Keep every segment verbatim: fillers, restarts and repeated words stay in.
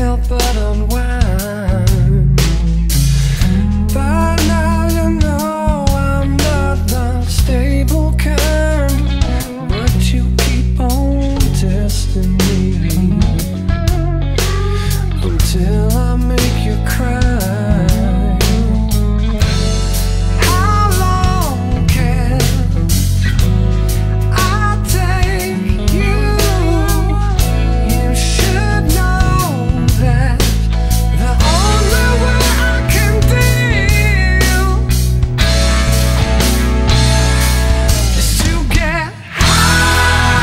help but unwind. By now you know I'm not the stable kind, but you keep on testing me until I make you cry. How long can I take you? You should know that the only way I can deal is to get high,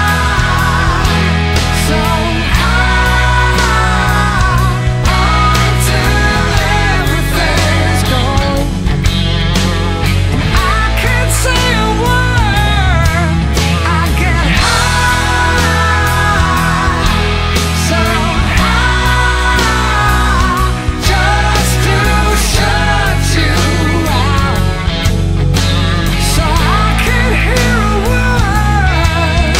so high until everything's gone. I can't say a word. I get high, so high just to shut you out, so I can hear a word.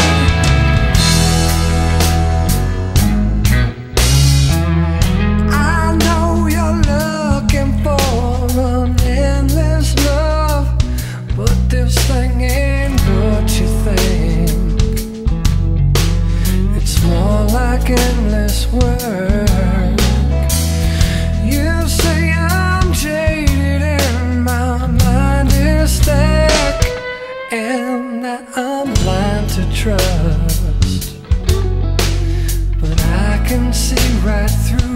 I know you're looking for an endless love, but this thing ain't what you think. It's more like endless work. You say I'm jaded and my mind is thick, and that I'm blind to trust, but I can see right through